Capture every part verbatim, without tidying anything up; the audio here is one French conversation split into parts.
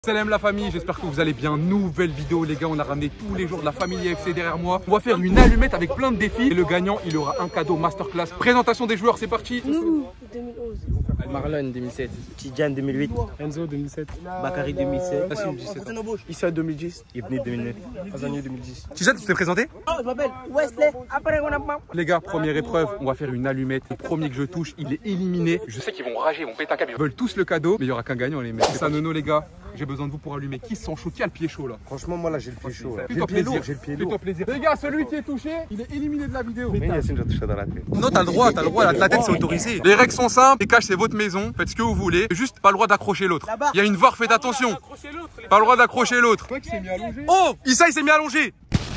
Salam la famille, j'espère que vous allez bien. Nouvelle vidéo les gars, on a ramené tous les jours de la famille F C derrière moi. On va faire une allumette avec plein de défis et le gagnant il aura un cadeau masterclass. Présentation des joueurs, c'est parti. Nous, deux mille onze. Marlon deux mille sept. Tidjane deux mille huit. Enzo deux mille sept. Bakary deux mille sept. Nassim dix-sept. Issa deux mille dix. Ibni deux mille neuf. Azani deux mille dix. Tidjane, tu t'es présenté? Oh, je m'appelle Wesley. Après, on a pas. Les gars, première épreuve, on va faire une allumette. Le premier que je touche, il est éliminé. Je sais qu'ils vont rager, ils vont péter un câble. Ils veulent tous le cadeau, mais il y aura qu'un gagnant les mecs. C'est ça Nono les gars. J'ai besoin de vous pour allumer. Qui se sent chaud? Qui a le pied chaud là? Franchement, moi là j'ai le pied chaud. J'ai Fais-toi le pied plaisir, lourd, j'ai le pied lourd. Fais-toi plaisir. Les gars, celui qui est touché, il est éliminé de la vidéo. Mais Yacine, j'ai touché dans la tête. Non, t'as le droit, t'as le droit, la tête c'est autorisé. Les règles sont simples, les caches c'est votre maison, faites ce que vous voulez, juste pas le droit d'accrocher l'autre. Il y a une V A R, faites attention. Pas le droit d'accrocher l'autre. Oh, Issa il s'est mis allongé.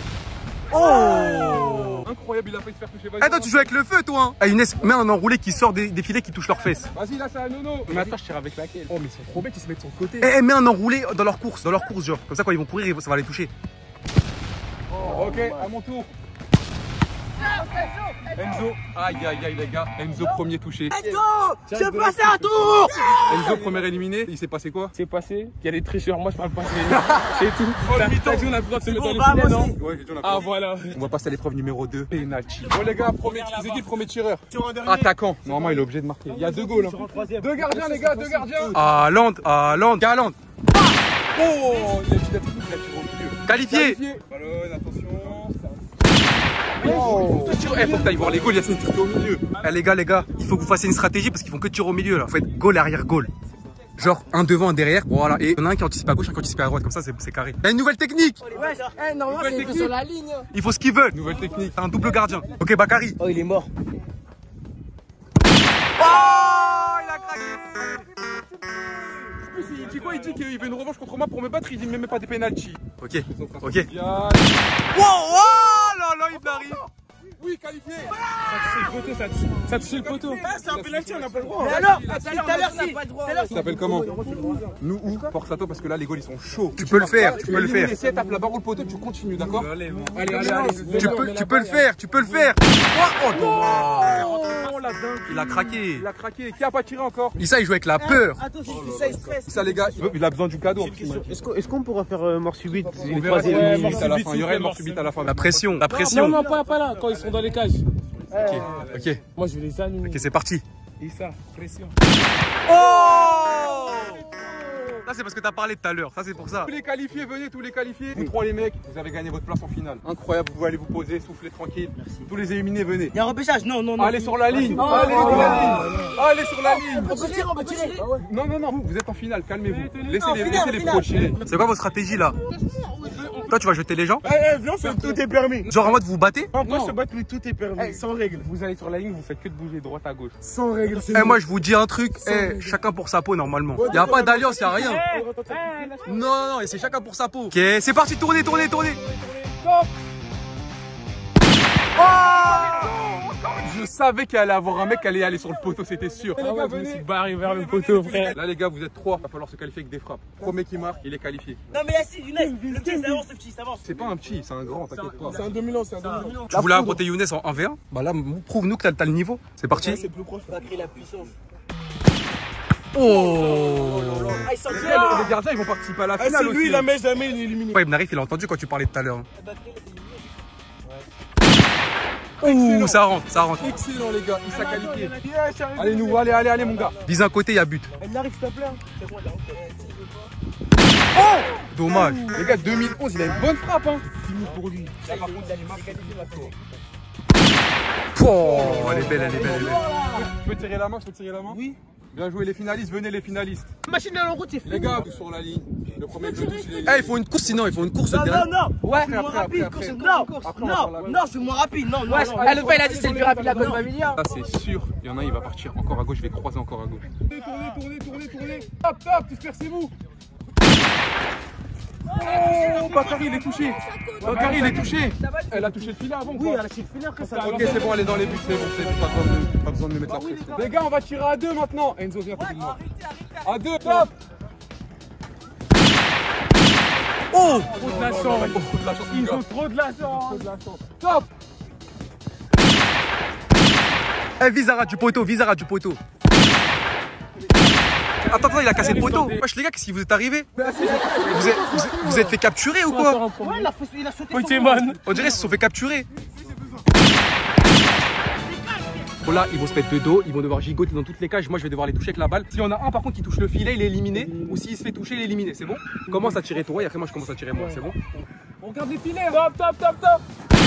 Oh, incroyable, il a failli se faire toucher. Eh toi tu joues avec le feu toi hein. Ah Younes, mets un enroulé qui sort des, des filets qui touchent leurs fesses. Vas-y, là c'est un nono. Mais attends, je tire avec laquelle? Oh, mais ils sont trop bêtes, ils se mettent sur le côté. Eh, eh, mets un enroulé dans leur course, dans leur course genre. Comme ça quand ils vont courir, ça va les toucher. Oh, ok, à mon tour. Enzo, aïe aïe aïe les gars, Enzo premier touché. Enzo, je passe un tour. Enzo premier éliminé, il s'est passé quoi? C'est passé, il y a des tricheurs, moi je parle pas. C'est tout. Oh, T'as mytho. dit on a le droit de se mettre bon, dans les bah, filets, moi non? Ouais, j'ai dit, on a Ah fait. voilà. On va passer à l'épreuve numéro deux, penalty. Bon les gars, premier, c'est qui le premier tireur? Sur un dernier. Attaquant, normalement il est obligé de marquer. Il y a deux goals. Hein. troisième. Deux gardiens les gars, deux gardiens. Ah Land, ah Land, Land. Oh, il a dit la technique, il a tiré au milieu. Qualifié. Ballon, attention. Oh. Eh, faut que t'ailles voir les goals, Yacine, tu es au milieu. Eh les gars, les gars, il faut que vous fassiez une stratégie parce qu'ils font que tirer au milieu là. Vous faites goal arrière goal. Genre un devant, un derrière, voilà. Et il y en a un qui anticipe à gauche, un qui anticipe à droite, comme ça c'est carré. Il y a une nouvelle technique. Ouais, genre, eh, normalement, Nouvelle c'est technique. sur la ligne. Il faut ce qu'ils veulent. Nouvelle technique. C'est un double gardien. Ok, Bakary. Oh, il est mort. Oh, il a craqué. En plus, il dit quoi? Il dit qu'il veut une revanche contre moi pour me battre. Il dit mais même pas des pénaltys. Ok, ok. Wow, oh là là, il arrive. Oui, qualifié. Ça touche le poteau, ça touche, ça touche le poteau. C'est un pénalty, on n'a pas le droit. Mais alors, tout à l'heure, si. Tout à l'heure, Tu t'appelles comment? Nous où? Force à toi parce que là les goals ils sont chauds. Tu peux le faire, tu peux le faire. Si elle tape la barre ou le poteau, tu continues, d'accord? Allez, allez, allez. Tu peux, tu peux le faire, tu peux le faire. Oh, dommage. Oh la dingue. Il a craqué. Il a craqué. Qui a pas tiré encore? Issa il joue avec la peur. attention, ça, il stresse. Issa les gars, il a besoin du cadeau. Est-ce qu'on pourra faire mort subite? On verra s'il y a une mort subite à la fin. Il y aurait une mort subite à la fin. La pression, la Non, pression. non, pas, pas là, quand ils sont dans les cages. Ok, ok, Moi je vais les allumer. ok, c'est parti. Et ça, pression. Oh! Ça c'est parce que t'as parlé tout à l'heure, ça c'est pour ça. Tous les qualifiés, venez, tous les qualifiés. Vous trois les mecs, vous avez gagné votre place en finale. Incroyable, vous pouvez aller vous poser, souffler tranquille. Merci. Tous les éliminés, venez. Il y a un repêchage? Non, non, non. Allez sur la ligne, Oh, allez sur la ligne, allez sur la ligne. On peut tirer, on peut tirer. Non, non, non, vous, vous êtes en finale, calmez-vous. Laissez Non, les, finale, laissez les finale. pros chiller. C'est quoi votre stratégie là? Toi tu vas jeter les gens? Eh, eh, viens, c'est- tout est permis. Genre en mode vous vous battez? On peut se battre, mais tout est permis. Sans règle. Vous allez sur la ligne, vous faites que de bouger droite à gauche. Sans règle. Eh moi je vous dis un truc, eh, chacun pour sa peau normalement. Il y a pas d'alliance, il y a rien. Non, non, non, c'est chacun pour sa peau. Ok, c'est parti, tournez, tournez, tournez. Oh, je savais qu'il allait avoir un mec qui allait aller sur le poteau, c'était sûr. Ah ouais, je me suis barré vers le poteau, frère. Là les gars, vous êtes trois, il va falloir se qualifier avec des frappes. Premier qui marque, il est qualifié. Non, mais Yacine, Younes, le petit, ça avance, le petit, ça avance. C'est pas un petit, c'est un grand, t'inquiète pas. C'est un deux mille onze, c'est un deux mille onze. Tu voulais affronter Younes en un v un? Bah là, prouve-nous que t'as le niveau. C'est parti. C'est plus proche. On va créer la puissance. Oh, Ah, il s'en les, tire. les gardiens ils vont participer à la Ah, finale c'est aussi. lui, la mèche, jamais il est éliminé. Ouais, Ibn Arif, il a entendu quand tu parlais tout à l'heure. Ouh, ça rentre, ça rentre. Excellent les gars, il s'est qualifié. Allez nous, allez, allez, allez mon gars. Vise un côté, il y a but. Elle arrive, s'il te plaît. Dommage. Les gars, deux mille onze, il a une bonne frappe hein. Fini pour lui. Oh, elle est belle, elle est belle, elle est belle. Je peux tirer la main, je peux tirer la main? Oui. Bien joué les finalistes, venez les finalistes. Machine à la route, c'est Les gars, sur la ligne. Le premier que je touche, il est... Eh, il faut une course sinon, il faut une course Non, derrière. non, non. Ouais, C'est moins après, rapide. après, course, après. Non, Après, on va faire la- non, non, c'est moins rapide. Non, non, Ouais, non. ah, le fait, il a dit c'est le plus rapide de la bonne famille. Ça c'est sûr, il y en a un, il va partir encore à gauche, je vais croiser encore à gauche. Tournez, tournez, tournez, tournez. Hop, hop, dispersez-vous. Oh, Bakary il est touché. Bakary il est touché. Elle a touché le filet avant ou Oui, pas? elle a chiffré après ça. Ok, c'est bon, elle est dans les buts, c'est bon, c'est bon, pas besoin de, pas besoin de me mettre la pression. Les gars, on va tirer à deux maintenant. Enzo, viens à côté de moi. À deux, top. Oh, Trop de la chance. trop de la chance, mon Ils gars. ont trop de la chance. Trop de la chance. Top. Eh, vise à ras du poteau, vise à ras du poteau. Attends, attends, il a cassé le poteau. Wesh, les gars, qu'est-ce qui vous est arrivé? Vous êtes, vous êtes, vous êtes fait capturer ou quoi? Ouais, il a, fait, il a sauté. Pokémon. On dirait qu'ils se sont fait capturer. Bon, là, ils vont se mettre de dos, ils vont devoir gigoter dans toutes les cages. Moi, je vais devoir les toucher avec la balle. S'il y en a un, par contre, qui touche le filet, il est éliminé. Ou s'il se fait toucher, il est éliminé. C'est bon? Commence à tirer toi et après, moi, je commence à tirer moi. C'est bon? On regarde les filets. Top, top, top, top.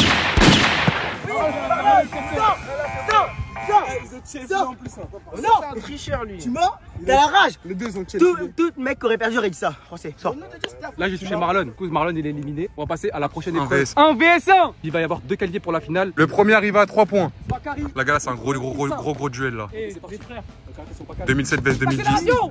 Non, tricheur lui. Tu mens? T'as la rage. Les deux ont Tout, tout mec qui aurait perdu aurait dit ça. Français, sors. Là, j'ai touché Marlon. Du coup, Marlon, il est éliminé. On va passer à la prochaine Un épreuve. V S un. V S un. Il va y avoir deux qualifiés pour la finale. Le premier arrivé à trois points. Bakary. La gars, c'est un gros, gros, gros, gros, gros duel là. Et c'est parti, frère. deux mille sept vs deux mille dix. Accélération.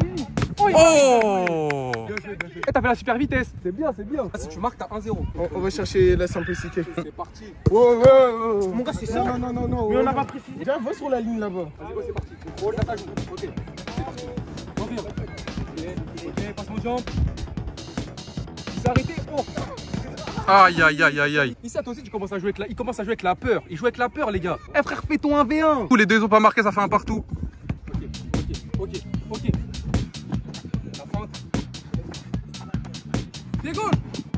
Oh! Eh, t'as fait la super vitesse. C'est bien, c'est bien. Si tu marques, t'as un zéro. On, on va chercher la simplicité. C'est parti. Ouais, ouais, ouais. Mon gars, c'est ça. Non, non, non, non. Mais on n'a pas précisé. Viens, va sur la ligne là-bas. Vas-y, go, c'est parti. Oh, là, ça joue. Ok. C'est parti. Reviens. Ok, ok, passe mon jambe. Il s'est arrêté. Oh. Aïe, aïe, aïe, aïe, aïe. Ici, toi aussi, tu commences à jouer avec la... Il commence à jouer avec la peur. Il joue avec la peur, les gars. Eh, frère, fais ton un v un. Tous les deux ont pas marqué, ça fait un partout. Ok, ok, ok. La feinte. Des goals.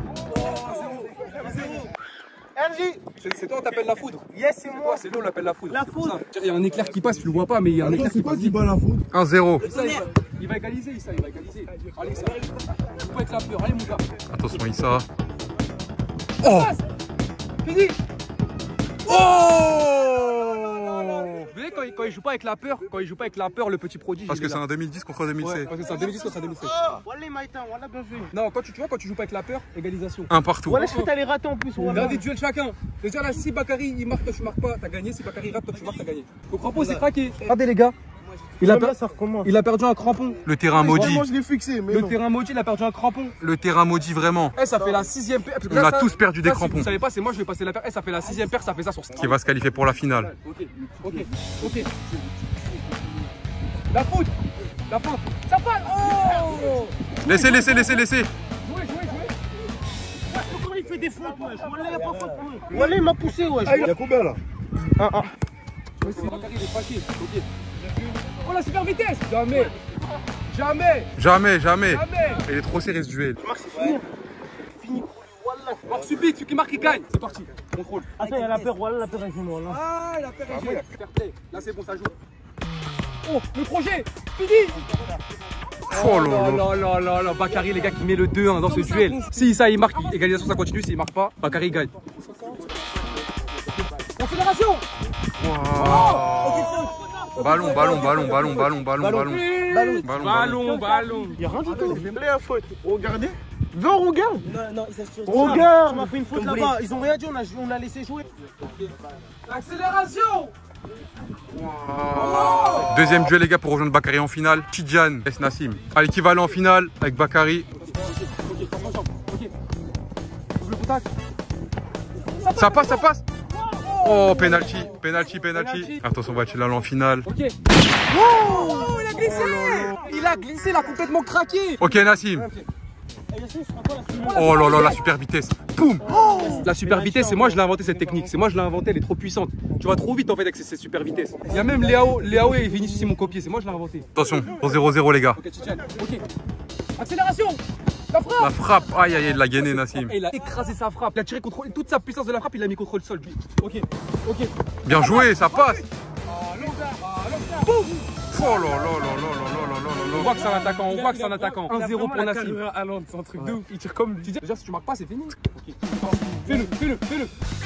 R J. C'est toi, on t'appelle la foudre. Yes, c'est moi. C'est lui, on l'appelle la foudre. La foudre. Il y a un éclair qui passe, tu le vois pas, mais il y a un éclair qui passe. qui bat la faute? un zéro. Ça, il, va, il va égaliser, Issa, il va égaliser. Allez, ça. Il faut être la peur. Allez, mon gars. Attention, Issa. Oh! Fini. Oh! Vous voyez, quand il, quand il joue pas avec la peur, quand il joue pas avec la peur, le petit prodige. Parce il que est c'est là. un deux mille dix contre deux mille Ouais, seize. parce que c'est un deux mille dix contre un deux mille seize. Voilà, Maïtan, voilà, bien joué. Non, quand tu, tu vois, quand tu joues pas avec la peur, égalisation. Un partout. Voilà, je fais t'aller rater en plus. Il y a des duels chacun. Déjà là, si Bakary il marque, toi tu marques pas, t'as gagné. Si Bakary rate, toi tu marques, t'as gagné. Le crampon c'est craqué. Regardez les gars, il a, per- ça recommence. il a perdu un crampon. Le terrain maudit. Moi, je l'ai fixé, mais Le non. terrain maudit, il a perdu un crampon. Le terrain maudit vraiment. Eh, ça fait la sixième paire. On a tous perdu des crampons. Vous savez pas, c'est moi, je vais passer la paire. Eh, ça fait la sixième paire, ça fait ça sur Qui va se qualifier pour la finale. Ok, ok, ok. La faute, la faute. Ça passe. Oh. Laissez, laissez, laissez, laissez. Jouez, jouez, jouez. Comment il fait des fautes, wesh? Voilà, il a pas faute pour lui. Voilà, il m'a poussé, wesh. Il y a combien là? un un. Bakary, il est fâché. Ok. Oh, la super vitesse. Jamais. Jamais. Jamais, jamais. Jamais. Il est trop serré ce duel. Marc, c'est fini. Fini. Voilà. Marque subite, celui qui marque, il gagne. C'est parti. Contrôle. Attends, il y a la peur, voilà, la peur avec moi, là. Ah, il a fait régler. Fair play. Là, c'est bon, ça joue. Oh, le projet. Fini. Oh là là. là là là là. Bakary, les gars, qui met le deux un dans ce duel. Si ça, il marque, égalisation, ça continue. S'il marque pas, Bakary gagne. Accélération. Ballon, ballon, ballon, ballon, ballon, ballon, ballon. Ballon. Ballon, Ballon, ballon. Il y a rien du tout. J'ai la faute. Regardez. Viens, on regarde. Non, non, il s'assure. Regarde. Tu m'as fait une faute là-bas. Ils ont rien dit, on a, on a laissé jouer. Accélération. Deuxième duel les gars pour rejoindre Bakary en finale. Tidjane S Nassim. À l'équivalent en finale avec Bakary. Ok, passe mon jambe. Ok. Ouvre le contact. Ça passe, ça passe. Oh, penalty, penalty, penalty. Penalty. Attention, va-t-il aller en finale? Ok. Oh, il a glissé. Il a glissé, il a complètement craqué. Ok, Nassim. Oh là là, la super vitesse. Boum. La super vitesse, c'est moi je l'ai inventé cette technique. C'est moi je l'ai inventé, elle est trop puissante. Tu vas trop vite en fait avec cette super vitesse. Il y a même Léao, Léao et Vinicius qui m'ont copié. C'est moi je l'ai inventé. Attention, au zéro zéro les gars. Ok, Tidjane. Ok. Accélération. La frappe. La frappe, aïe aïe aïe, de la gainer Nassim. Et il a écrasé sa frappe. Il a tiré contre toute sa puissance de la frappe, il l'a mis contre le sol. Lui. Ok. Ok. Bien joué, ça passe. Boum. Oh là là là là là là là là On là. voit que c'est un attaquant, on voit que c'est un attaquant. un zéro pour Nassim. C'est un truc de ouf. Il tire comme. Déjà si tu marques pas c'est fini. Ok. Fais-le, fais-le, fais-le.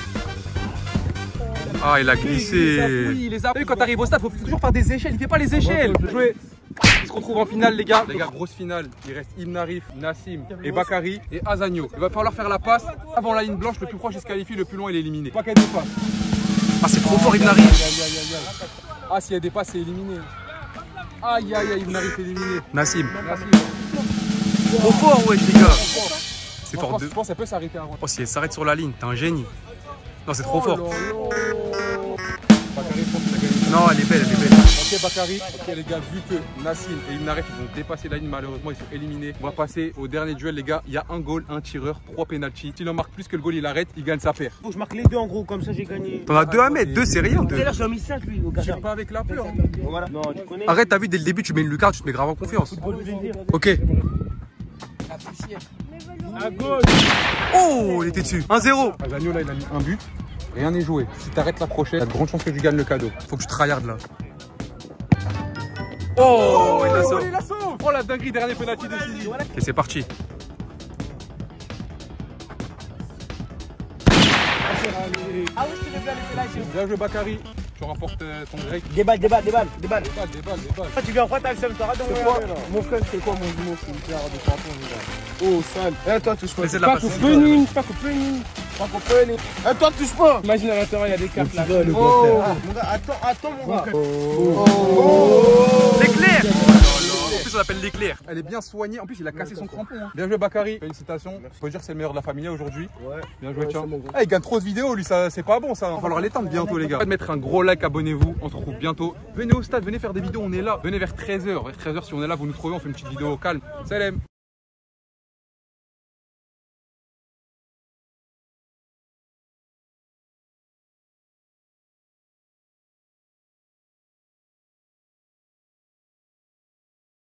Ah, il a Oui, glissé. il les a. Et quand t'arrives au stade, faut toujours faire des échelles. Il fait pas les échelles. Jouer. Il se retrouve en finale, les gars. Les gars, grosse finale. Il reste Ibn Arif, Nassim et Bakary et Azagno. Il va falloir faire la passe avant la ligne blanche. Le plus proche il se qualifie, le plus loin il est éliminé. Pas qu'il y ait des passes. Ah, c'est trop fort Ibn Arif. Ah, s'il y a des passes, c'est éliminé. Aïe aïe aïe, Ibn Arif éliminé. Nassim. Nassim. Trop fort, wesh les gars. C'est Je fort pense, de. je pense qu'elle peut s'arrêter avant. Oh, si elle s'arrête sur la ligne, t'es un génie. Non, c'est trop fort. Bakary, je pense qu'il a gagné. Non, elle est belle, elle est belle. Ok, Ok Bakary, ok les gars, vu que Nassim et Ibn Aref ils ont dépassé la ligne, malheureusement ils sont éliminés. On va passer au dernier duel les gars. Il y a un goal, un tireur, trois pénaltys. S'il en marque plus que le goal, il arrête, il gagne sa paire. Faut que je marque les deux en gros, comme ça j'ai gagné. T'en as deux à mettre, deux c'est rien. Deux. D'ailleurs j'en ai mis cinq lui au Je gardien. suis pas avec la peur. Hein. Voilà. Non, tu connais. Arrête, t'as vu dès le début, tu mets une lucarne, tu te mets grave en confiance. Football plaisir. Ok. À gauche. Oh, il était dessus. un zéro. Azagno là il a mis un but. Rien n'est joué. Si t'arrêtes la prochaine, il y a de grandes chances que tu gagnes le cadeau. Faut que tu tryhardes là. Oh, il la sauve. il la sauve. Oh la dinguerie, dernier penalty de Sidi. Ok, c'est parti. Ah oui, je te bien les pénaltys. Bien joué Bakary. Tu remportes euh, ton grec. Des balles, des balles, des balles, des balles. Des balles, des balles, des balles. Ah, tu viens en quoi t'as le seum, t'arrêtes de C'est quoi mon frère, c'est quoi mon jumeau? C'est une pierre de tampon, les gars. Oh, sale. Eh, toi, touche pas. Laissez la Pas passe. couper, pas couper. Pas couper. Eh, toi, touche pas. Imagine à l'intérieur, il y a des cartes là. Oh, mon gars, attends, attends, mon gars. L'éclair. En plus, on l'appelle l'éclair. Elle est bien soignée. En plus, il a cassé son crampon. Hein. Bien joué Bakary. Félicitations. Je peux dire que c'est le meilleur de la famille aujourd'hui. Ouais. Bien joué, Ouais, tiens. c'est mon gars. Ah, il gagne trop de vidéos, lui, ça c'est pas bon ça. Il va falloir l'éteindre bientôt, les gars. Pas de mettre un gros like, abonnez-vous. On se retrouve bientôt. Venez au stade, venez faire des vidéos, on est là. Venez vers treize heures. Vers treize heures, si on est là, vous nous trouvez, on fait une petite vidéo au calme. Salam.